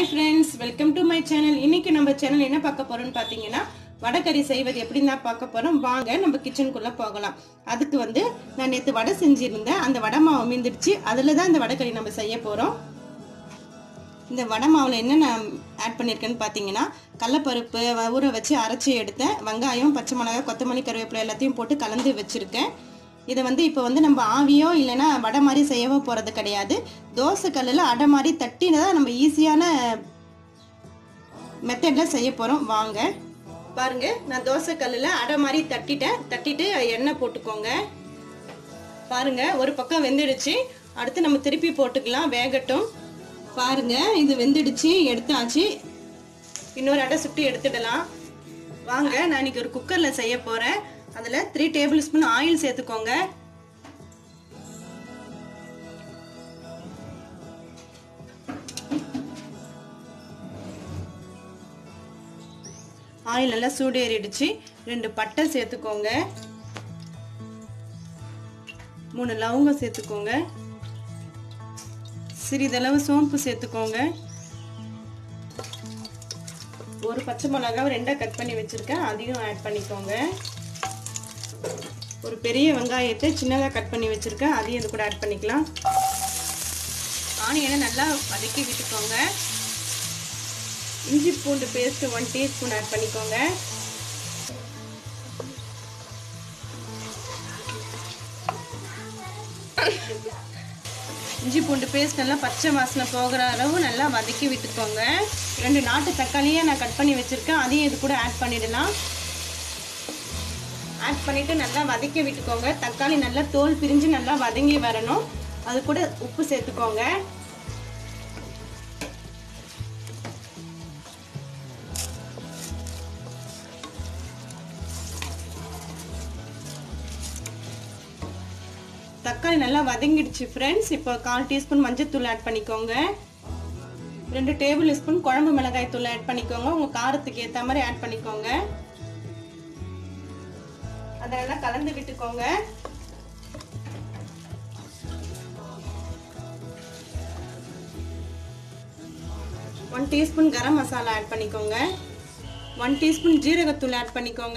hi friends welcome to my channel இன்னைக்கு நம்ம channel என்ன பார்க்க போறோம்னு பாத்தீங்கன்னா வடகறி செய்வது எப்படின்னா பார்க்க போறோம் வாங்க நம்ம கிச்சனுக்குள்ள போகலாம் அதுக்கு வந்து நான் நேத்து வடை செஞ்சிருந்தேன் அந்த வடை மாவு மீந்துடுச்சு அதுல தான் இந்த வடகறி நம்ம செய்ய போறோம் இந்த வடை மாவுல என்ன நான் ஆட் பண்ணிருக்கேன்னு பாத்தீங்கன்னா கடலைப்பருப்பு ஊற வச்சு அரைச்சி எடுத்தேன் வெங்காயம் பச்சை மிளகாய் கொத்தமல்லி கறிவேப்பிலை எல்லாத்தையும் போட்டு கலந்து வச்சிருக்கேன் இத வந்து இப்போ வந்து நம்ம ஆவியோ இல்லனா வடை மாதிரி செய்யவோ போறது கிடையாது தோசை கல்லுல அடை மாதிரி தட்டினா நம்ம ஈஸியான மெத்தட்ல செய்ய போறோம் வாங்க பாருங்க நான் தோசை கல்லுல அடை மாதிரி தட்டிட்டு எண்ணெய் போட்டுக்கோங்க பாருங்க ஒரு பக்கம் வெந்திடுச்சு அடுத்து நம்ம திருப்பி போட்டுக்கலாம் வேகட்டும் பாருங்க இது வெந்திடுச்சு எடுத்தாச்சு இன்னொரு அடை சுட்டு எடுத்துடலாம் வாங்க நான் இன்னைக்கு ஒரு குக்கர்ல செய்ய போறேன் அதுல 3 டேபிள் ஸ்பூன் ஆயில் சேர்த்துக்கோங்க ஆயில் நல்லா சூடேறிடுச்சு 2 பட்டை சேர்த்துக்கோங்க 3 லவங்கம் சேர்த்துக்கோங்க சிறிதளவு சோம்பு சேர்த்துக்கோங்க ஒரு பச்சை மிளகாய் ரெண்டா கட் பண்ணி வச்சிருக்கேன் அதையும் ஆட் பண்ணிக்கோங்க ஒரு பெரிய வெங்காயத்தை சின்னதா கட் பண்ணி வச்சிருக்கேன் அதையும் இது கூட ஆட் பண்ணிக்கலாம் ஆனியனை நல்லா வதக்கி விட்டுக்கோங்க இஞ்சி பூண்டு பேஸ்ட் 1 டீஸ்பூன் ஆட் பண்ணிக்கோங்க இஞ்சி பூண்டு பேஸ்ட் நல்லா பச்சை வாசனை போகிற அளவு நல்லா வதக்கி விட்டுக்கோங்க 2 நாட்டு தக்காளியை நான் கட் பண்ணி வச்சிருக்கேன் அதையும் இது கூட ஆட் பண்ணிடலாம் ஆட் பண்ணிட்டு நல்லா வதக்கி விட்டுக்கோங்க தக்காளி நல்லா தோல் பிரிஞ்சு நல்லா வதங்கி வரணும் அது கூட உப்பு சேர்த்துக்கோங்க தக்காளி நல்லா வதங்கிடுச்சு फ्रेंड्स இப்போ 1/4 டீஸ்பூன் மஞ்சள் தூள் ஆட் பண்ணிக்கோங்க 2 டேபிள் ஸ்பூன் குழம்பு மிளகாய் தூள் ஆட் பண்ணிக்கோங்க உங்க காரத்துக்கு ஏத்த மாதிரி ஆட் பண்ணிக்கோங்க அதெல்லாம் கலந்து விட்டுக்கோங்க one teaspoon garam masala add பண்ணிக்கோங்க 1 டீஸ்பூன் ஜீரகத்தூள் ஆட் பண்ணிக்கோங்க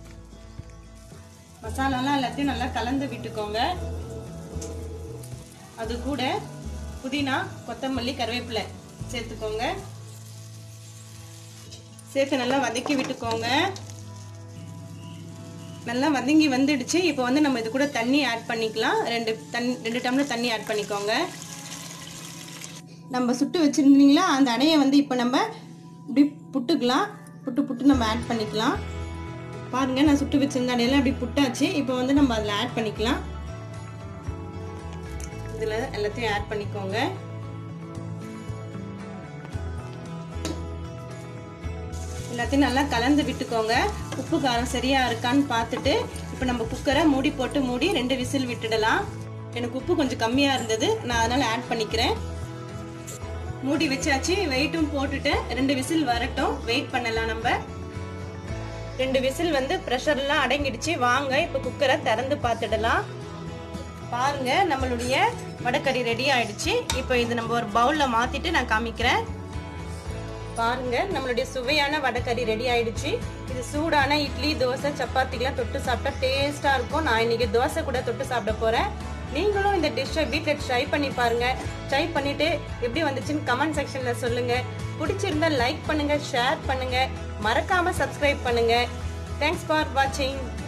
மசாலாலாம் எல்லாத்தையும் நல்லா கலந்து விட்டுக்கோங்க அது கூட புதினா கொத்தமல்லி கறிவேப்பிலை சேர்த்துக்கோங்க சேர்த்து நல்லா வதக்கி விட்டுக்கோங்க நல்லா வதங்கி வந்துடுச்சு இப்போ வந்து நம்ம இது கூட தண்ணி ஆட் பண்ணிக்கலாம் 2 டம்ளர் தண்ணி ஆட் பண்ணிக்கோங்க நம்ம சுட்டு வச்சிருந்தீங்களா அந்த அடையை வந்து இப்போ நம்ம இப்படி புட்டுக்கலாம் புட்டு நம்ம ஆட் பண்ணிக்கலாம் பாருங்க நான் சுட்டு வச்சிருந்த அடையெல்லாம் அப்படி புட்டாச்சு இப்போ வந்து நம்ம அதில் ஆட் பண்ணிக்கலாம் இதில் எல்லாத்தையும் ஆட் பண்ணிக்கோங்க எல்லாத்தையும் நல்லா கலந்து விட்டுக்கோங்க உப்பு காரம் சரியா இருக்கான்னு பார்த்துட்டு இப்போ நம்ம குக்கரை மூடி போட்டு மூடி 2 விசில் விட்டுடலாம் எனக்கு உப்பு கொஞ்சம் கம்மியா இருந்தது நான் அதனால ஆட் பண்ணிக்கிறேன் மூடி வச்சாச்சு வெயிட்டும் போட்டுட்டு 2 விசில் வரட்டும் வெயிட் பண்ணலாம் நம்ம 2 விசில் வந்து பிரஷர்லாம் அடங்கிடுச்சு வாங்க இப்போ குக்கரை திறந்து பார்த்துடலாம் பாருங்க நம்மளுடைய வடகறி ரெடி ஆயிடுச்சு இப்போ இது நம்ம ஒரு பவுல்ல மாத்திட்டு நான் காமிக்கிறேன் பாருங்க நம்மளுடைய சுவையான வடகறி ரெடி ஆயிடுச்சு இது சூடான இட்லி தோசை சப்பாத்திலாம் தொட்டு சாப்பிட்டா டேஸ்டா இருக்கும் நான் இன்னைக்கு தோசை கூட தொட்டு சாப்பிட போறேன் நீங்களும் இந்த டிஷ்ஷை வீட்டில் ட்ரை பண்ணி பாருங்க ட்ரை பண்ணிட்டு எப்படி வந்துச்சுன்னு கமெண்ட் செக்ஷன்ல சொல்லுங்க பிடிச்சிருந்தா லைக் பண்ணுங்க ஷேர் பண்ணுங்க மறக்காம சப்ஸ்கிரைப் பண்ணுங்க தேங்க்ஸ் ஃபார் வாட்சிங்